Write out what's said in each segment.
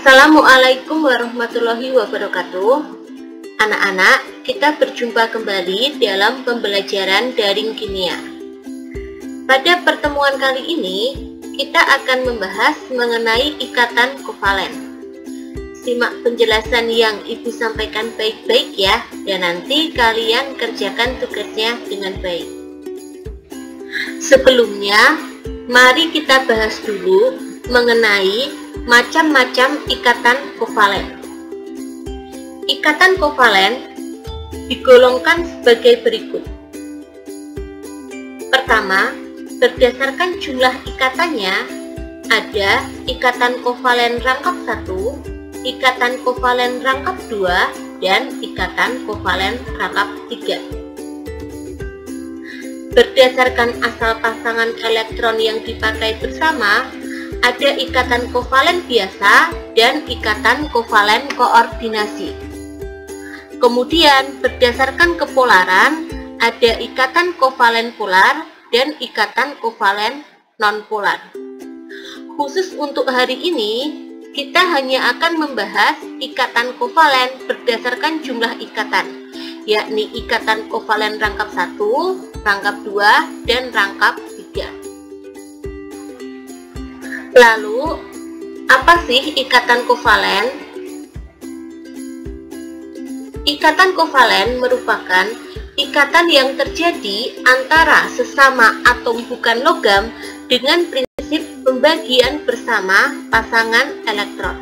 Assalamualaikum warahmatullahi wabarakatuh. Anak-anak, kita berjumpa kembali dalam pembelajaran daring kimia. Pada pertemuan kali ini, kita akan membahas mengenai ikatan kovalen. Simak penjelasan yang Ibu sampaikan baik-baik ya, dan nanti kalian kerjakan tugasnya dengan baik. Sebelumnya, mari kita bahas dulu mengenai macam-macam ikatan kovalen. Ikatan kovalen digolongkan sebagai berikut. Pertama, berdasarkan jumlah ikatannya, ada ikatan kovalen rangkap 1, ikatan kovalen rangkap 2, dan ikatan kovalen rangkap 3. Berdasarkan asal pasangan elektron yang dipakai bersama, ada ikatan kovalen biasa dan ikatan kovalen koordinasi. Kemudian berdasarkan kepolaran, ada ikatan kovalen polar dan ikatan kovalen nonpolar. Khusus untuk hari ini, kita hanya akan membahas ikatan kovalen berdasarkan jumlah ikatan, yakni ikatan kovalen rangkap 1, rangkap 2, dan rangkap 3. Lalu, apa sih ikatan kovalen? Ikatan kovalen merupakan ikatan yang terjadi antara sesama atom bukan logam dengan prinsip pembagian bersama pasangan elektron.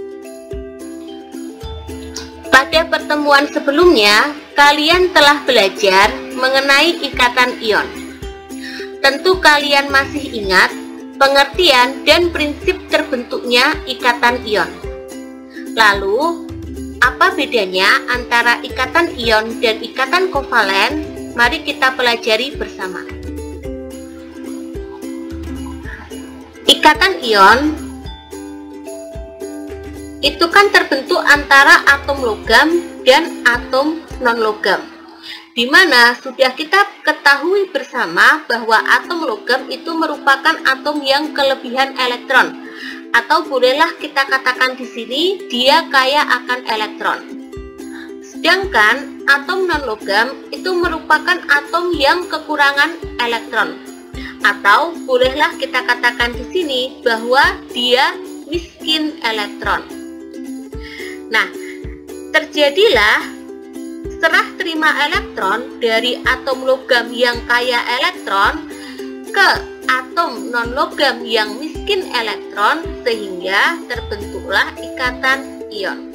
Pada pertemuan sebelumnya, kalian telah belajar mengenai ikatan ion. Tentu kalian masih ingat pengertian dan prinsip terbentuknya ikatan ion. Lalu, apa bedanya antara ikatan ion dan ikatan kovalen? Mari kita pelajari bersama. Ikatan ion itu kan terbentuk antara atom logam dan atom non-logam, di mana sudah kita ketahui bersama bahwa atom logam itu merupakan atom yang kelebihan elektron, atau bolehlah kita katakan di sini dia kaya akan elektron. Sedangkan atom non-logam itu merupakan atom yang kekurangan elektron, atau bolehlah kita katakan di sini bahwa dia miskin elektron. Nah, terjadilah serah terima elektron dari atom logam yang kaya elektron ke atom non-logam yang miskin elektron, sehingga terbentuklah ikatan ion.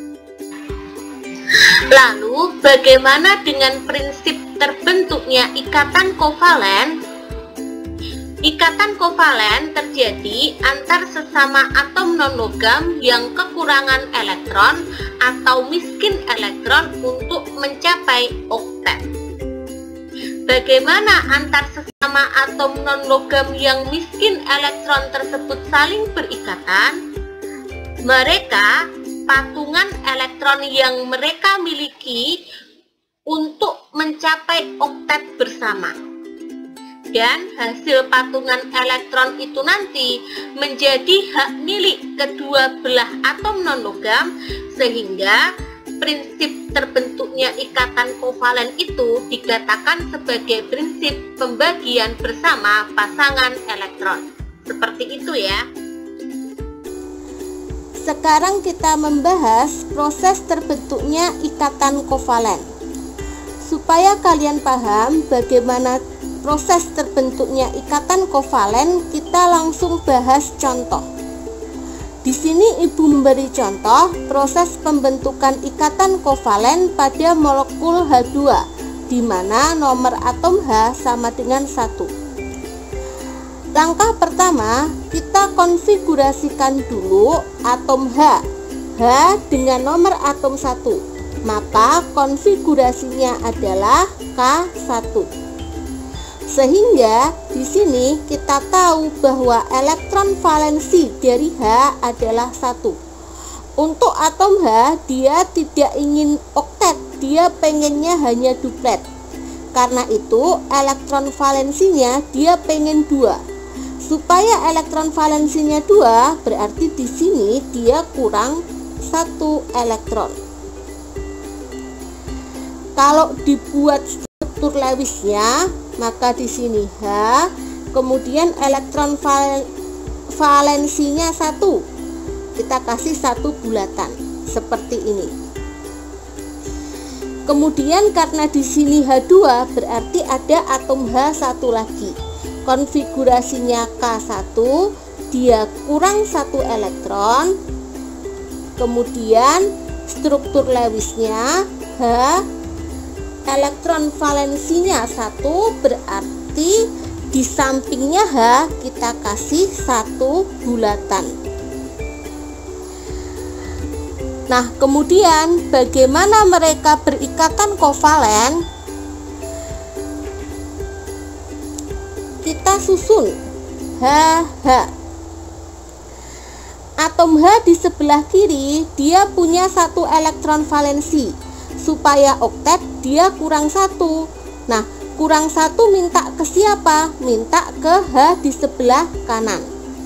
Lalu, bagaimana dengan prinsip terbentuknya ikatan kovalen? Ikatan kovalen terjadi antar sesama atom non-logam yang kekurangan elektron atau miskin elektron untuk mencapai oktet. Bagaimana antar sesama atom non-logam yang miskin elektron tersebut saling berikatan? Mereka patungan elektron yang mereka miliki untuk mencapai oktet bersama. Dan hasil patungan elektron itu nanti menjadi hak milik kedua belah atom non-logam, sehingga prinsip terbentuknya ikatan kovalen itu dikatakan sebagai prinsip pembagian bersama pasangan elektron. Seperti itu ya. Sekarang kita membahas proses terbentuknya ikatan kovalen. Supaya kalian paham bagaimana proses terbentuknya ikatan kovalen, kita langsung bahas contoh. Di sini Ibu memberi contoh proses pembentukan ikatan kovalen pada molekul H2, di mana nomor atom H sama dengan 1. Langkah pertama, kita konfigurasikan dulu atom H dengan nomor atom 1. Maka konfigurasinya adalah K1. Sehingga di sini kita tahu bahwa elektron valensi dari H adalah 1. Untuk atom H, dia tidak ingin oktet, dia pengennya hanya duplet. Karena itu elektron valensinya dia pengen 2. supaya elektron valensinya 2, berarti di sini dia kurang 1 elektron. Kalau dibuat struktur Lewisnya, maka di sini H, kemudian elektron valensinya 1. Kita kasih 1 bulatan seperti ini. Kemudian karena di sini H2, berarti ada atom H1 lagi. Konfigurasinya K1, dia kurang 1 elektron. Kemudian struktur Lewisnya H, elektron valensinya 1, berarti di sampingnya H kita kasih 1 bulatan. Nah, kemudian bagaimana mereka berikatan kovalen? Kita susun HH. Atom H di sebelah kiri dia punya 1 elektron valensi. Supaya oktet dia kurang 1. Nah, kurang 1 minta ke siapa? Minta ke H di sebelah kanan.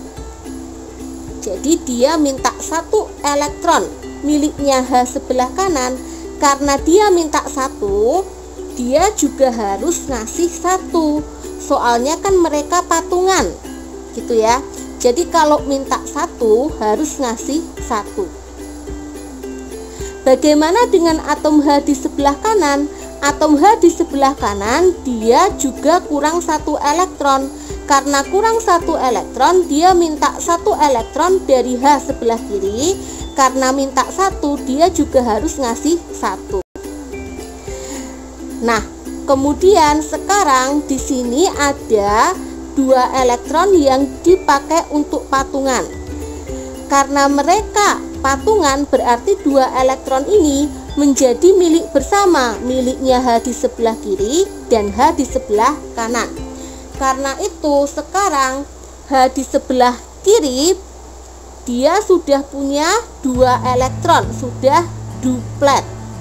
Jadi dia minta 1 elektron miliknya H sebelah kanan. Karena dia minta 1, dia juga harus ngasih 1. Soalnya kan mereka patungan, gitu ya. Jadi kalau minta 1 harus ngasih 1. Bagaimana dengan atom H di sebelah kanan? Atom H di sebelah kanan dia juga kurang 1 elektron. Karena kurang 1 elektron, dia minta 1 elektron dari H sebelah kiri. Karena minta 1, dia juga harus ngasih 1. Nah, kemudian sekarang di sini ada 2 elektron yang dipakai untuk patungan. Karena mereka patungan, berarti 2 elektron ini menjadi milik bersama, miliknya H di sebelah kiri dan H di sebelah kanan. Karena itu sekarang H di sebelah kiri dia sudah punya 2 elektron, sudah duplet.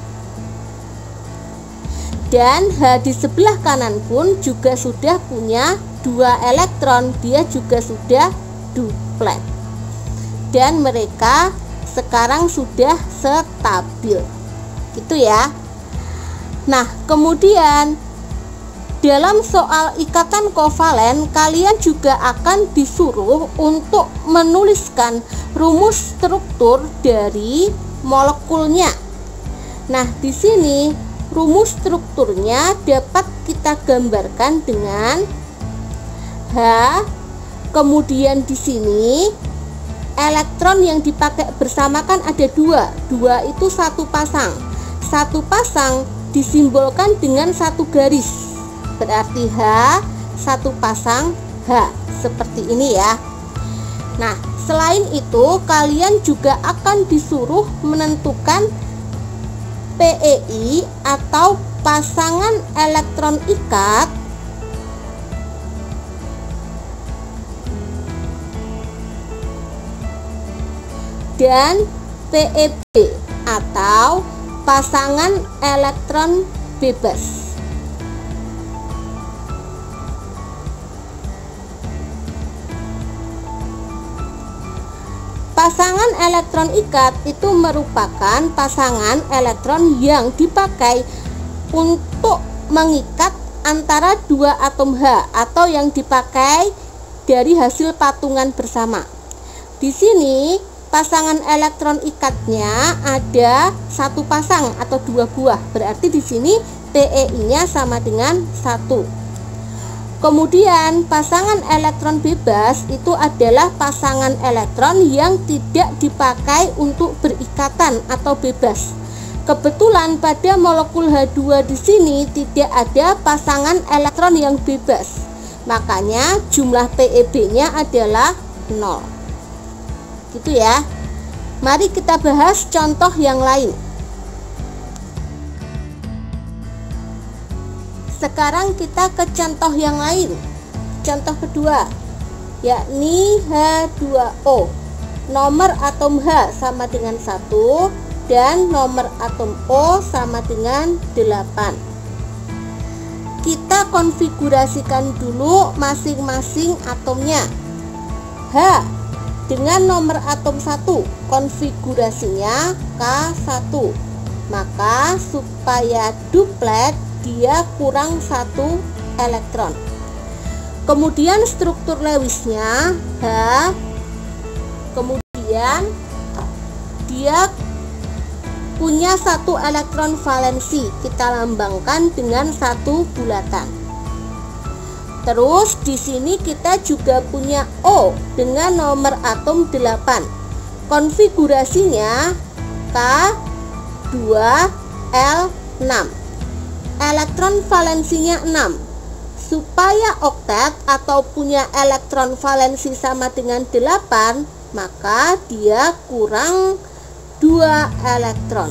Dan H di sebelah kanan pun juga sudah punya 2 elektron, dia juga sudah duplet. Dan mereka sekarang sudah stabil, gitu ya. Nah, kemudian dalam soal ikatan kovalen, kalian juga akan disuruh untuk menuliskan rumus struktur dari molekulnya. Nah, di sini rumus strukturnya dapat kita gambarkan dengan H. Kemudian di sini elektron yang dipakai bersama kan ada 2. 2 itu 1 pasang. 1 pasang disimbolkan dengan 1 garis. Berarti H, 1 pasang H, seperti ini ya. Nah, selain itu kalian juga akan disuruh menentukan PEI atau pasangan elektron ikat dan PEB atau pasangan elektron bebas. Pasangan elektron ikat itu merupakan pasangan elektron yang dipakai untuk mengikat antara 2 atom H atau yang dipakai dari hasil patungan bersama. Di sini pasangan elektron ikatnya ada 1 pasang atau 2 buah. Berarti di sini PEI-nya sama dengan 1. Kemudian pasangan elektron bebas itu adalah pasangan elektron yang tidak dipakai untuk berikatan atau bebas. Kebetulan pada molekul H2 di sini tidak ada pasangan elektron yang bebas. Makanya jumlah PEB-nya adalah 0. Gitu ya. Mari kita bahas contoh yang lain. Sekarang kita ke contoh yang lain. Contoh kedua, yakni H2O. Nomor atom H sama dengan 1 dan nomor atom O sama dengan 8. Kita konfigurasikan dulu masing-masing atomnya. H dengan nomor atom 1, konfigurasinya K1. Maka supaya duplet dia kurang 1 elektron. Kemudian struktur Lewisnya H, kemudian dia punya 1 elektron valensi, kita lambangkan dengan 1 bulatan. Terus di sini kita juga punya O dengan nomor atom 8. Konfigurasinya K2L6. Elektron valensinya 6. Supaya oktet atau punya elektron valensi sama dengan 8, maka dia kurang 2 elektron.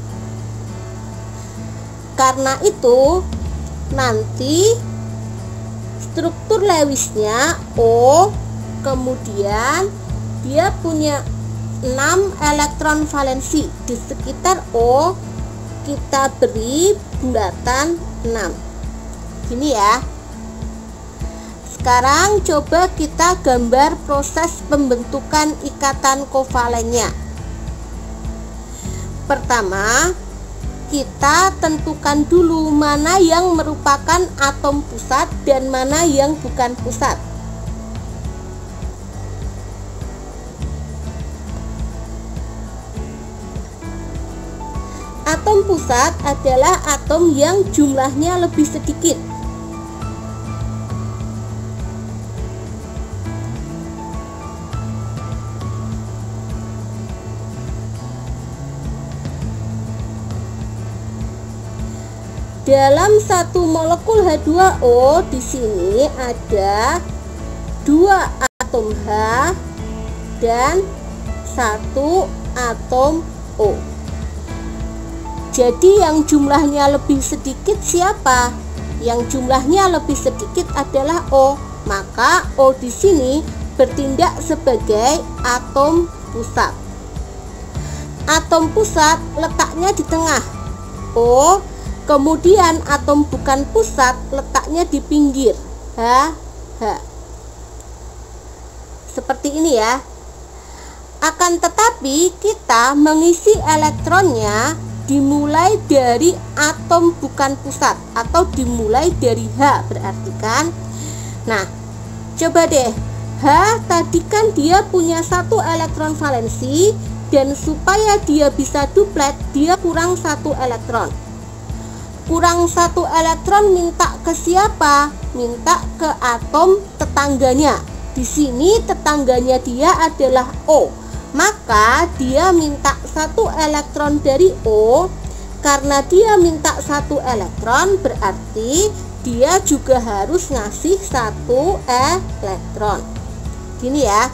Karena itu nanti struktur Lewisnya O, kemudian dia punya 6 elektron valensi. Di sekitar O kita beri bulatan 6. Gini ya. Sekarang coba kita gambar proses pembentukan ikatan kovalennya. Pertama, kita tentukan dulu mana yang merupakan atom pusat dan mana yang bukan pusat. Atom pusat adalah atom yang jumlahnya lebih sedikit. Dalam satu molekul H2O di sini ada 2 atom H dan 1 atom O. Jadi yang jumlahnya lebih sedikit siapa? Yang jumlahnya lebih sedikit adalah O. Maka O di sini bertindak sebagai atom pusat. Atom pusat letaknya di tengah O. Kemudian atom bukan pusat letaknya di pinggir H. Seperti ini ya. Akan tetapi kita mengisi elektronnya dimulai dari atom bukan pusat atau dimulai dari H, berarti kan. Nah, coba deh. H tadi kan dia punya 1 elektron valensi, dan supaya dia bisa duplet dia kurang 1 elektron. Kurang 1 elektron minta ke siapa? Minta ke atom tetangganya. Di sini tetangganya dia adalah O. Maka dia minta 1 elektron dari O. Karena dia minta 1 elektron, berarti dia juga harus ngasih 1 elektron. Gini ya.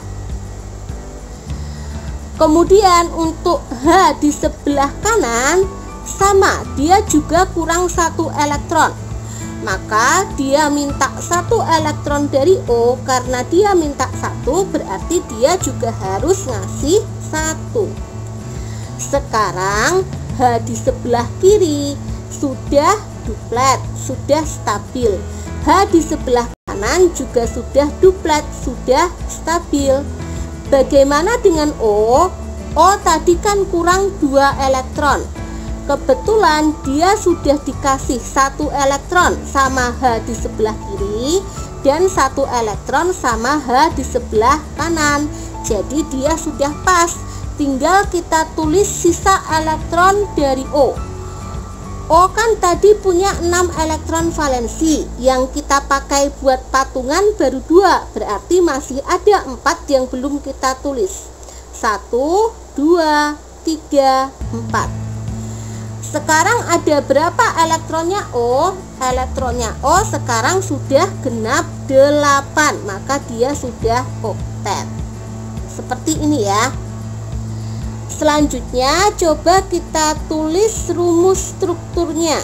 Kemudian untuk H di sebelah kanan sama, dia juga kurang 1 elektron. Maka dia minta 1 elektron dari O. Karena dia minta 1, berarti dia juga harus ngasih 1. Sekarang H di sebelah kiri sudah duplet, sudah stabil. H di sebelah kanan juga sudah duplet, sudah stabil. Bagaimana dengan O? O tadi kan kurang 2 elektron. Kebetulan dia sudah dikasih 1 elektron sama H di sebelah kiri dan 1 elektron sama H di sebelah kanan. Jadi dia sudah pas. Tinggal kita tulis sisa elektron dari O. O kan tadi punya 6 elektron valensi. Yang kita pakai buat patungan baru 2. Berarti masih ada 4 yang belum kita tulis. 1, 2, 3, 4. Sekarang ada berapa elektronnya O? Elektronnya O sekarang sudah genap 8. Maka dia sudah oktet. Seperti ini ya. Selanjutnya coba kita tulis rumus strukturnya.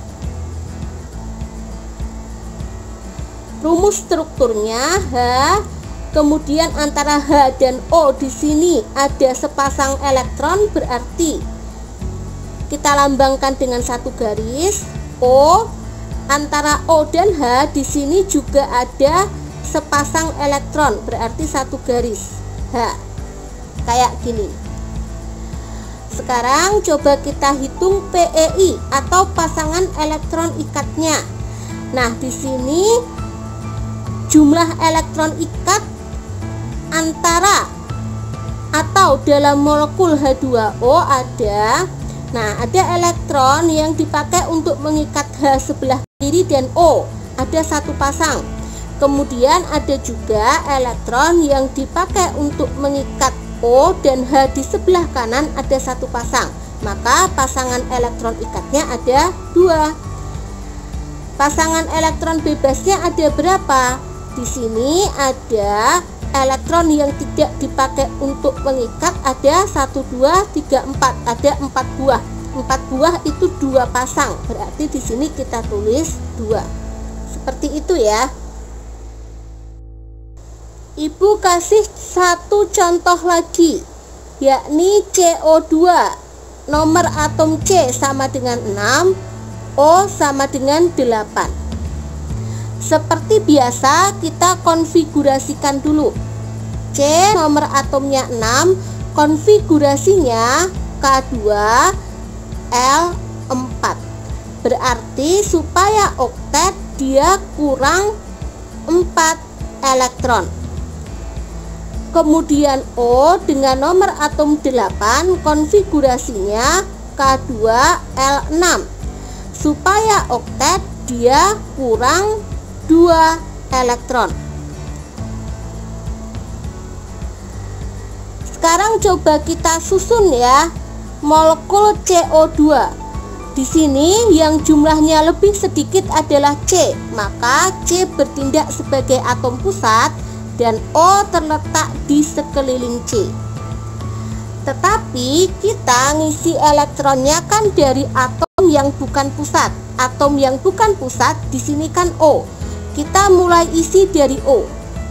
Rumus strukturnya H, kemudian antara H dan O di sini ada sepasang elektron, berarti kita lambangkan dengan 1 garis. O, antara O dan H di sini juga ada sepasang elektron, berarti satu garis H, kayak gini. Sekarang coba kita hitung PeI atau pasangan elektron ikatnya. Nah, di sini jumlah elektron ikat antara atau dalam molekul H2O ada. Nah, ada elektron yang dipakai untuk mengikat H sebelah kiri dan O, ada satu pasang. Kemudian ada juga elektron yang dipakai untuk mengikat O dan H di sebelah kanan, ada satu pasang. Maka pasangan elektron ikatnya ada 2. Pasangan elektron bebasnya ada berapa? Di sini ada elektron yang tidak dipakai untuk mengikat ada 1, 2, 3, 4, ada 4 buah. 4 buah itu 2 pasang, berarti di sini kita tulis 2. Seperti itu ya. Ibu kasih satu contoh lagi, yakni CO2. Nomor atom C sama dengan 6, O sama dengan 8. Seperti biasa kita konfigurasikan dulu. C nomor atomnya 6, konfigurasinya K2L4. Berarti supaya oktet dia kurang 4 elektron. Kemudian O dengan nomor atom 8, konfigurasinya K2L6. Supaya oktet dia kurang 2 elektron. Sekarang coba kita susun ya molekul CO2. Di sini yang jumlahnya lebih sedikit adalah C, maka C bertindak sebagai atom pusat dan O terletak di sekeliling C. Tetapi kita ngisi elektronnya kan dari atom yang bukan pusat. Atom yang bukan pusat di sini kan O. Kita mulai isi dari O.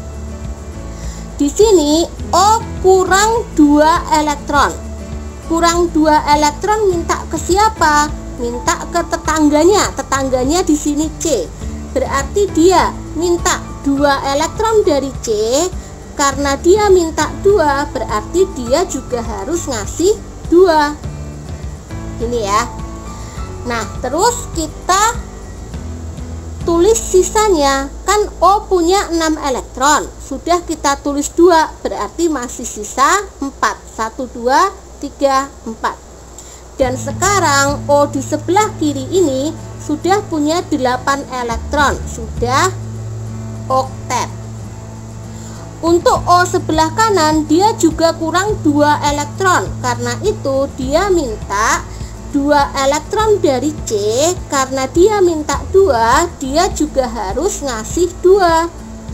Di sini O kurang 2 elektron. Kurang 2 elektron minta ke siapa? Minta ke tetangganya. Tetangganya di sini C. Berarti dia minta 2 elektron dari C. Karena dia minta 2, berarti dia juga harus ngasih 2. Ini ya. Nah, terus kita tulis sisanya. Kan O punya 6 elektron. Sudah kita tulis 2, berarti masih sisa 4. 1, 2, 3, 4. Dan sekarang O di sebelah kiri ini sudah punya 8 elektron. Sudah oktet. Untuk O sebelah kanan dia juga kurang 2 elektron. Karena itu dia minta 2 elektron dari C. Karena dia minta 2, dia juga harus ngasih 2.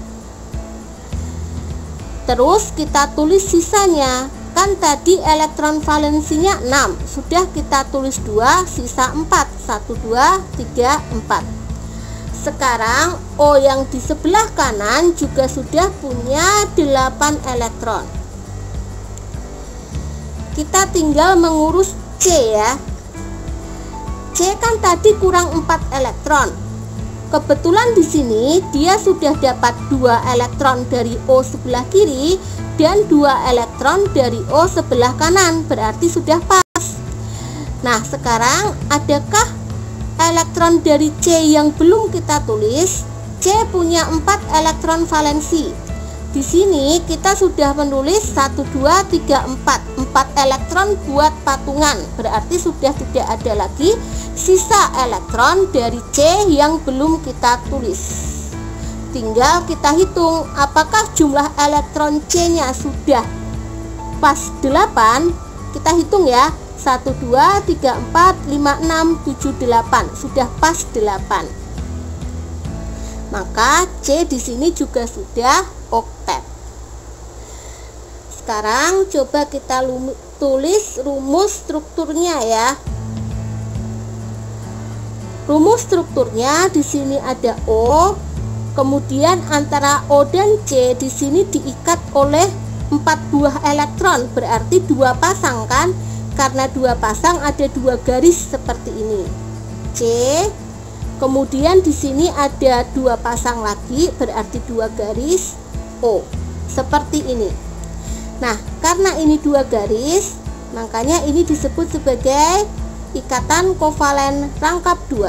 Terus kita tulis sisanya. Kan tadi elektron valensinya 6. Sudah kita tulis 2, sisa 4. 1, 2, 3, 4. Sekarang O yang di sebelah kanan juga sudah punya 8 elektron. Kita tinggal mengurus C ya. C kan tadi kurang 4 elektron. Kebetulan di sini dia sudah dapat 2 elektron dari O sebelah kiri dan 2 elektron dari O sebelah kanan, berarti sudah pas. Nah, sekarang adakah elektron dari C yang belum kita tulis? C punya 4 elektron valensi. Di sini kita sudah menulis 1, 2, 3, 4. 4 elektron buat patungan. Berarti sudah tidak ada lagi sisa elektron dari C yang belum kita tulis. Tinggal kita hitung apakah jumlah elektron C-nya sudah pas 8. Kita hitung ya. 1, 2, 3, 4, 5, 6, 7, 8. Sudah pas 8. Maka C di sini juga sudah oktet. Sekarang coba kita tulis rumus strukturnya ya. Rumus strukturnya di sini ada O, kemudian antara O dan C di sini diikat oleh 4 buah elektron, berarti 2 pasang kan? Karena 2 pasang ada 2 garis seperti ini. C Kemudian di sini ada 2 pasang lagi, berarti 2 garis O. Seperti ini. Nah, karena ini 2 garis, makanya ini disebut sebagai ikatan kovalen rangkap 2.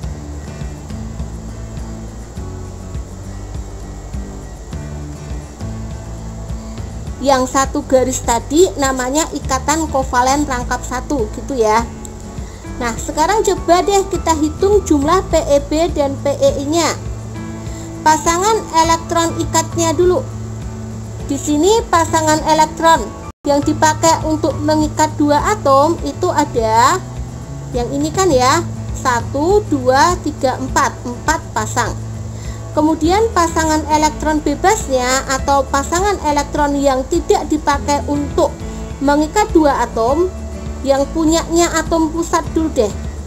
Yang 1 garis tadi namanya ikatan kovalen rangkap 1 gitu ya. Nah, sekarang coba deh kita hitung jumlah PeB dan PeI-nya. Pasangan elektron ikatnya dulu. Di sini pasangan elektron yang dipakai untuk mengikat 2 atom itu ada yang ini kan ya, 1, 2, 3, 4 pasang. Kemudian pasangan elektron bebasnya atau pasangan elektron yang tidak dipakai untuk mengikat 2 atom, yang punyanya atom pusat dulu deh.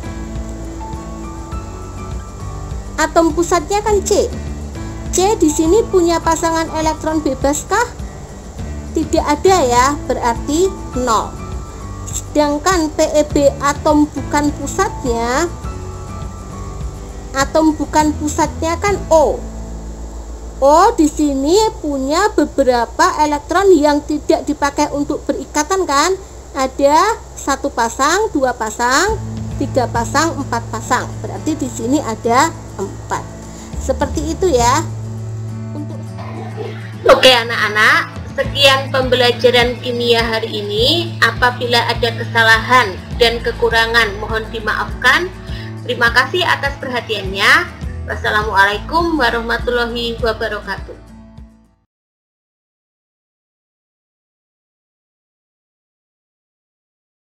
Atom pusatnya kan C. C di sini punya pasangan elektron bebas kah? Tidak ada ya, berarti 0. Sedangkan PeB atom bukan pusatnya, kan O. O di sini punya beberapa elektron yang tidak dipakai untuk berikatan kan? Ada 1 pasang, 2 pasang, 3 pasang, 4 pasang. Berarti di sini ada 4. Seperti itu ya. Oke anak-anak, sekian pembelajaran kimia hari ini. Apabila ada kesalahan dan kekurangan mohon dimaafkan. Terima kasih atas perhatiannya. Wassalamualaikum warahmatullahi wabarakatuh.